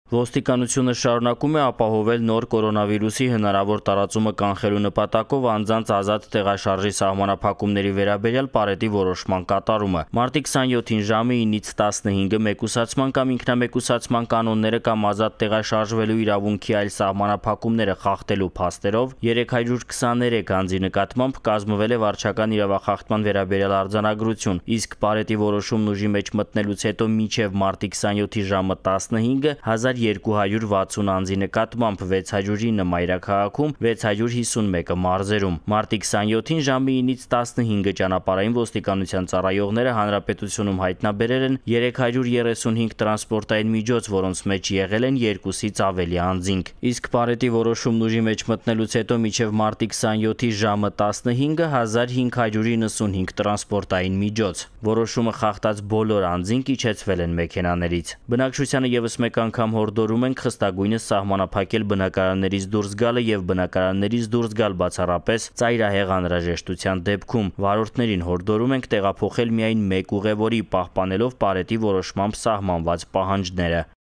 Ոստիկանությունը շարունակում է ապահովել նոր կորոնավիրուսի հնարավոր տարածումը կանխելու նպատակով անձանց ազատ տեղաշարժի սահմանափակումների վերաբերյալ պարետի որոշման կատարումը։ Մարտի 27-ին ժամը 9-ից 15-ը մեկուսացման կամ ինքնամեկուսացման կանոնները կամ ազատ տեղաշարժվելու իրավունքի այլ սահմանափակումները խախտելու փաստերով 323 անձի նկատմամբ կազմվել է վարչական իրավախախտման վերաբերյալ արձանագրություն, իսկ պարետի որոշումն ուժի մեջ մտնելուց հետո մինչև մարտի 27-ի ժամը 15-ը 1260 անձի նկատմամբ 609 մայրաքաղաքում, 651-ը մարզերում։ Մարտի 27-ին ժամը 9-ից 15-ը ճանապարհային ոստիկանության ծառայողները հանրապետությունում հայտնաբերել են 335 տրանսպորտային միջոց, որոնց մեջ եղել են 2-ից ավելի անձինք։ Իսկ պարետի որոշումն ուժի մեջ մտնելուց հետո մինչև մարտի 27-ի ժամը 15-ը 1595 տրանսպորտային միջոց։ Որոշումը խախտած բոլոր անձինք իջեցվել են մեքենաներից։ Բնակչությանը ևս մեկ անգամ հորդորում ենք խստագույնս սահմանափակել բնակարաններից դուրս գալը եւ բնակարաններից դուրս գալ բացառապես ծայրահեղ անհրաժեշտության դեպքում։ Վարորդներին հորդորում ենք տեղափոխել միայն մեկ ուղևորի, պահպանելով պարետի որոշմամբ սահմանված պահանջները։